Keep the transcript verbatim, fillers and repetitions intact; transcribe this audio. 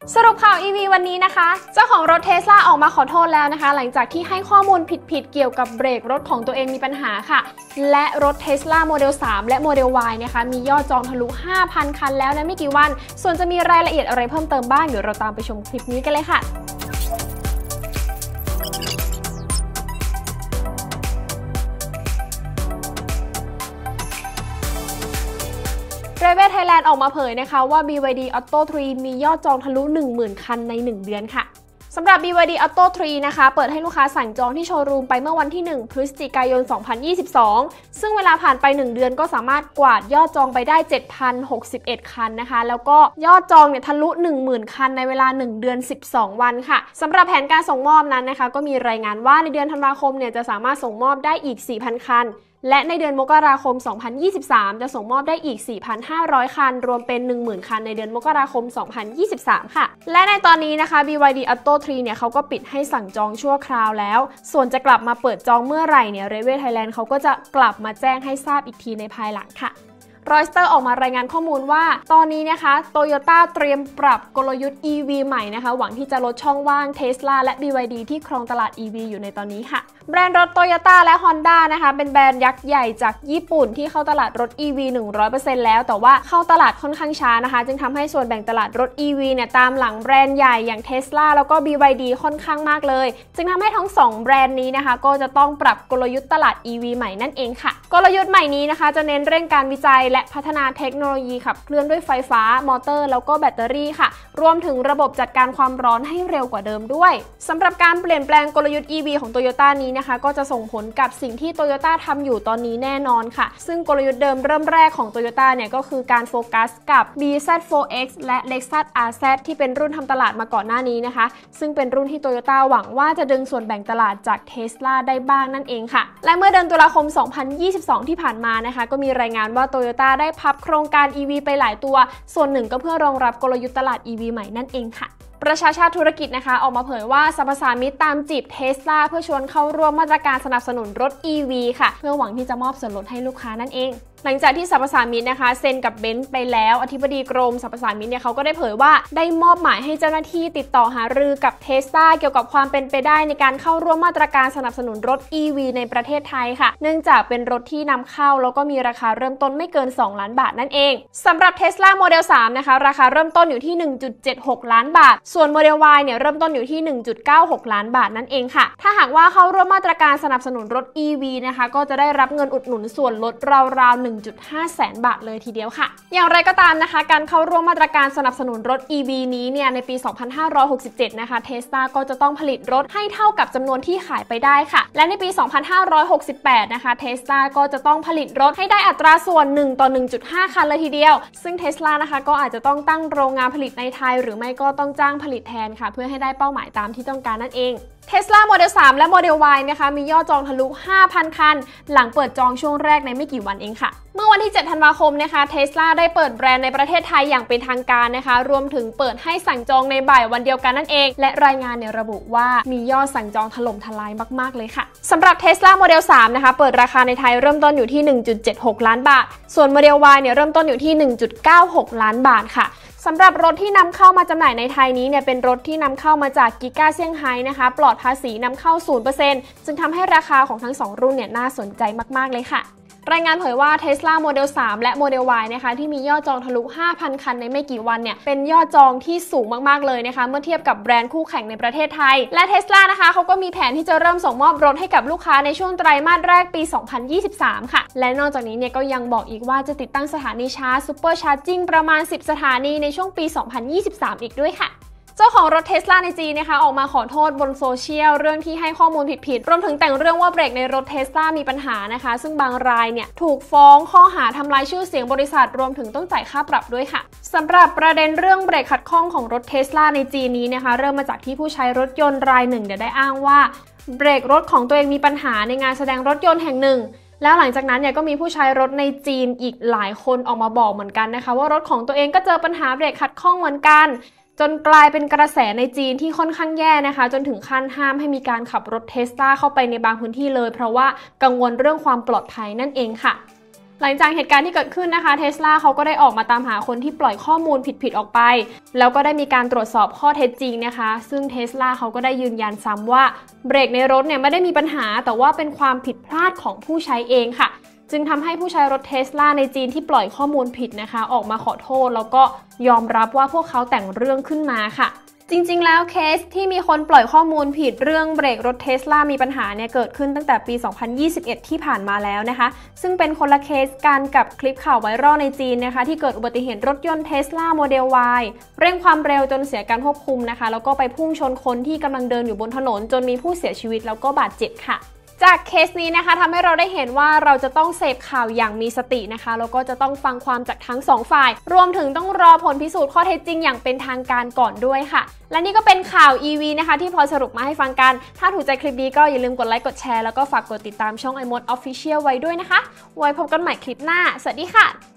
สรุปข่าว อี วี วันนี้นะคะเจ้าของรถ Tesla ออกมาขอโทษแล้วนะคะหลังจากที่ให้ข้อมูลผิดๆเกี่ยวกับเบรกรถของตัวเองมีปัญหาค่ะและรถ Tesla Model สาม และ Model Y นะคะมียอดจองทะลุ ห้าพัน คันแล้วในไม่กี่วันส่วนจะมีรายละเอียดอะไรเพิ่มเติมบ้างเดี๋ยวเราตามไปชมคลิปนี้กันเลยค่ะเรเว Thailand ออกมาเผยนะคะว่า บี วาย ดี Auto สาม มียอดจองทะลุ หนึ่งหมื่น คันในหนึ่งเดือนค่ะสำหรับ บี วาย ดี Auto สาม นะคะเปิดให้ลูกค้าสั่งจองที่โชว์รูมไปเมื่อวันที่หนึ่งพฤศจิกายนสองพันยี่สิบสองซึ่งเวลาผ่านไปหนึ่งเดือนก็สามารถกวาดยอดจองไปได้ เจ็ดพันหกสิบเอ็ด คันนะคะแล้วก็ยอดจองเนี่ยทะลุ หนึ่งหมื่น คันในเวลาหนึ่งเดือนสิบสองวันค่ะสำหรับแผนการส่งมอบนั้นนะคะก็มีรายงานว่าในเดือนธันวาคมเนี่ยจะสามารถส่งมอบได้อีก สี่พัน คันและในเดือนมกราคมสองพันยี่สิบสามจะส่งมอบได้อีก สี่พันห้าร้อย คันรวมเป็น หนึ่งหมื่น คันในเดือนมกราคมสองพันยี่สิบสามค่ะและในตอนนี้นะคะ บี วาย ดี Auto สาม เนี่ยเขาก็ปิดให้สั่งจองชั่วคราวแล้วส่วนจะกลับมาเปิดจองเมื่อไหร่เนี่ยเรเว Thailand เขาก็จะกลับมาแจ้งให้ทราบอีกทีในภายหลังค่ะรอยสเตอร์ออกมารายงานข้อมูลว่าตอนนี้นะคะ Toyota เตรียมปรับกลยุทธ์ อี วี ใหม่นะคะหวังที่จะลดช่องว่าง Tesla และ บี วาย ดี ที่ครองตลาด อี วี อยู่ในตอนนี้ค่ะแบรนด์รถ Toyota และ Honda นะคะเป็นแบรนด์ยักษ์ใหญ่จากญี่ปุ่นที่เข้าตลาดรถ อี วี หนึ่งร้อยเปอร์เซ็นต์ แล้วแต่ว่าเข้าตลาดค่อนข้างช้านะคะจึงทำให้ส่วนแบ่งตลาดรถ อี วี เนี่ยตามหลังแบรนด์ใหญ่อย่าง Tesla แล้วก็ บี วาย ดี ค่อนข้างมากเลยจึงทำให้ทั้งสองแบรนด์นี้นะคะก็จะต้องปรับกลยุทธ์ตลาด อี วี ใหม่นั่นเองค่ะกลยุทธ์ใหม่นี้นะคะจะเน้นเร่งการวิจัยและพัฒนาเทคโนโลยีขับเคลื่อนด้วยไฟฟ้ามอเตอร์แล้วก็แบตเตอรี่ค่ะรวมถึงระบบจัดการความร้อนให้เร็วกว่าเดิมด้วยสำหรับการเปลี่ยนแปลงกลยุทธ์ อี วี ของ Toyota นี้นะคะก็จะส่งผลกับสิ่งที่ Toyota ทำอยู่ตอนนี้แน่นอนค่ะซึ่งกลยุทธ์เดิมเริ่มแรกของ Toyota เนี่ยก็คือการโฟกัสกับ บี แซด โฟร์ เอ็กซ์ และ Lexus อาร์ แซด ที่เป็นรุ่นทำตลาดมาก่อนหน้านี้นะคะซึ่งเป็นรุ่นที่ Toyota หวังว่าจะดึงส่วนแบ่งตลาดจาก Tesla ได้บ้างนั่นเองค่ะและเมื่อเดือนตุลาคมสองพันยี่สิบสองที่ผ่านมานะคะก็มีรายงานว่า Toyota ได้พับโครงการ อี วี ไปหลายตัวส่วนหนึ่งก็เพื่อรองรับกลยุทธ์ตลาด อี วี ใหม่นั่นเองค่ะประชาชาติธุรกิจนะคะออกมาเผยว่าสรรพสามิตตามจีบ Tesla เพื่อชวนเข้าร่วมมาตรการสนับสนุนรถ อี วี ค่ะเพื่อหวังที่จะมอบส่วนลดให้ลูกค้านั่นเองหลังจากที่สรรพสามิตนะคะเซ็นกับเบนซ์ไปแล้วอธิบดีกรมสรรพสามิตเนี่ยเขาก็ได้เผยว่าได้มอบหมายให้เจ้าหน้าที่ติดต่อหารือกับ Tesla เกี่ยวกับความเป็นไปได้ในการเข้าร่วมมาตรการสนับสนุนรถ อี วี ในประเทศไทยค่ะเนื่องจากเป็นรถที่นำเข้าแล้วก็มีราคาเริ่มต้นไม่เกินสองล้านบาทนั่นเองสำหรับ Tesla Model สาม นะคะราคาเริ่มต้นอยู่ที่ หนึ่งจุดเจ็ดหก ล้านบาทส่วน Model Y เนี่ยเริ่มต้นอยู่ที่ หนึ่งจุดเก้าหก ล้านบาทนั่นเองค่ะถ้าหากว่าเข้าร่วมมาตรการสนับสนุนรถ อี วี นะคะก็จะได้รับเงินอุดหนุนส่วนลดราวๆ หนึ่งจุดห้า แสนบาทเลยทีเดียวค่ะอย่างไรก็ตามนะคะการเข้าร่วมมาตรการสนับสนุนรถ อี วี นี้เนี่ยในปี สองพันห้าร้อยหกสิบเจ็ด นะคะ Tesla ก็จะต้องผลิตรถให้เท่ากับจำนวนที่ขายไปได้ค่ะและในปี สองพันห้าร้อยหกสิบแปด นะคะ Tesla ก็จะต้องผลิตรถให้ได้อัตราส่วน หนึ่งต่อหนึ่งจุดห้า คันเลยทีเดียวซึ่ง Tesla นะคะก็อาจจะต้องตั้งโรงงานผลิตในไทยหรือไม่ก็ต้องจ้างผลิตแทนค่ะเพื่อให้ได้เป้าหมายตามที่ต้องการนั่นเอง Tesla Model สาม และ Model Y นะคะมียอดจองทะลุ ห้าพัน คันหลังเปิดจองช่วงแรกในไม่กี่วันเองค่ะเมื่อวันที่เจ็ดธันวาคมนะคะ Tesla ได้เปิดแบรนด์ในประเทศไทยอย่างเป็นทางการนะคะรวมถึงเปิดให้สั่งจองในบ่ายวันเดียวกันนั่นเองและรายงานเนี่ยระบุว่ามียอดสั่งจองถล่มทลายมากๆเลยค่ะสำหรับ Tesla Model สาม นะคะเปิดราคาในไทยเริ่มต้นอยู่ที่ หนึ่งจุดเจ็ดหก ล้านบาทส่วน Model Y เนี่ยเริ่มต้นอยู่ที่ หนึ่งจุดเก้าหก ล้านบาทค่ะสำหรับรถที่นำเข้ามาจำหน่ายในไทยนี้เนี่ยเป็นรถที่นำเข้ามาจากกิก้าเซี่ยงไฮ้นะคะปลอดภาษีนำเข้า ศูนย์เปอร์เซ็นต์ จึงทำให้ราคาของทั้งสองรุ่นเนี่ยน่าสนใจมากๆเลยค่ะรายงานเผยว่า Tesla Model สาม และ Model Y นะคะที่มียอดจองทะลุ ห้าพัน คันในไม่กี่วันเนี่ยเป็นยอดจองที่สูงมากๆเลยนะคะเมื่อเทียบกับแบรนด์คู่แข่งในประเทศไทยและ Tesla นะคะเขาก็มีแผนที่จะเริ่มส่งมอบรถให้กับลูกค้าในช่วงไตรมาสแรกปี สองพันยี่สิบสาม ค่ะและนอกจากนี้เนี่ยก็ยังบอกอีกว่าจะติดตั้งสถานีชาร์จ Super Charging ประมาณสิบสถานีในช่วงปี สองพันยี่สิบสาม อีกด้วยค่ะเจ้าของรถ Tesla ในจีนนะคะออกมาขอโทษบนโซเชียลเรื่องที่ให้ข้อมูลผิดๆรวมถึงแต่งเรื่องว่าเบรกในรถ Tesla มีปัญหานะคะซึ่งบางรายเนี่ยถูกฟ้องข้อหาทำลายชื่อเสียงบริษัทรวมถึงต้องจ่ายค่าปรับด้วยค่ะสำหรับประเด็นเรื่องเบรกขัดข้องของรถ Tesla ในจีนนี้นะคะเริ่มมาจากที่ผู้ใช้รถยนต์รายหนึ่งเดี๋ยวได้อ้างว่าเบรกรถของตัวเองมีปัญหาในงานแสดงรถยนต์แห่งหนึ่งแล้วหลังจากนั้นเนี่ยก็มีผู้ใช้รถในจีนอีกหลายคนออกมาบอกเหมือนกันนะคะว่ารถของตัวเองก็เจอปัญหาเบรกขัดข้องเหมือนกันจนกลายเป็นกระแสในจีนที่ค่อนข้างแย่นะคะจนถึงขั้นห้ามให้มีการขับรถ Tesla เข้าไปในบางพื้นที่เลยเพราะว่ากังวลเรื่องความปลอดภัยนั่นเองค่ะหลังจากเหตุการณ์ที่เกิดขึ้นนะคะ Tesla เขาก็ได้ออกมาตามหาคนที่ปล่อยข้อมูลผิดๆออกไปแล้วก็ได้มีการตรวจสอบข้อเท็จจริงนะคะซึ่ง Tesla เขาก็ได้ยืนยันซ้ำว่าเบรกในรถเนี่ยไม่ได้มีปัญหาแต่ว่าเป็นความผิดพลาดของผู้ใช้เองค่ะจึงทำให้ผู้ใช้รถ Tesla ในจีนที่ปล่อยข้อมูลผิดนะคะออกมาขอโทษแล้วก็ยอมรับว่าพวกเขาแต่งเรื่องขึ้นมาค่ะจริงๆแล้วเคสที่มีคนปล่อยข้อมูลผิดเรื่องเบรกรถ Tesla มีปัญหาเนี่ยเกิดขึ้นตั้งแต่ปี สองพันยี่สิบเอ็ด ที่ผ่านมาแล้วนะคะซึ่งเป็นคนละเคสกันกับคลิปข่าวไวรัลในจีนนะคะที่เกิดอุบัติเหตุรถยนต์ Tesla Model Y เร่งความเร็วจนเสียการควบคุมนะคะแล้วก็ไปพุ่งชนคนที่กำลังเดินอยู่บนถนนจนมีผู้เสียชีวิตแล้วก็บาดเจ็บค่ะจากเคสนี้นะคะทำให้เราได้เห็นว่าเราจะต้องเสพข่าวอย่างมีสตินะคะแล้วก็จะต้องฟังความจากทั้งสองฝ่ายรวมถึงต้องรอผลพิสูจน์ข้อเท็จจริงอย่างเป็นทางการก่อนด้วยค่ะและนี่ก็เป็นข่าว อี วี นะคะที่พลอยสรุปมาให้ฟังกันถ้าถูกใจคลิปนี้ก็อย่าลืมกดไลค์กดแชร์แล้วก็ฝากกดติดตามช่อง iMode Official ไว้ด้วยนะคะไว้พบกันใหม่คลิปหน้าสวัสดีค่ะ